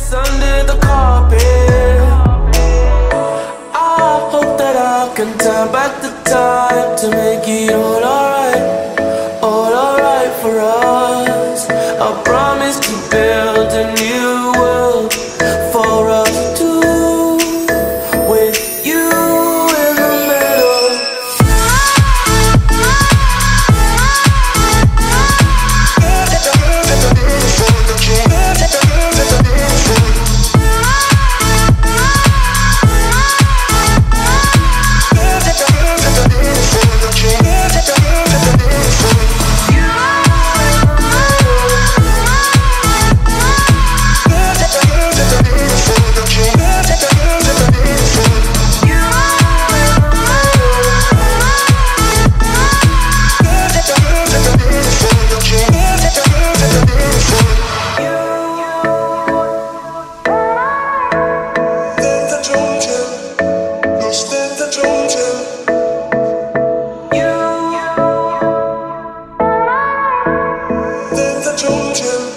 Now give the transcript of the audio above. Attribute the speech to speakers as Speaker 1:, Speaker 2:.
Speaker 1: what's under the carpet. I hope that I can turn back the time to make it all alright for us. I promise to build a new world for us two, with you in the middle.
Speaker 2: I told you.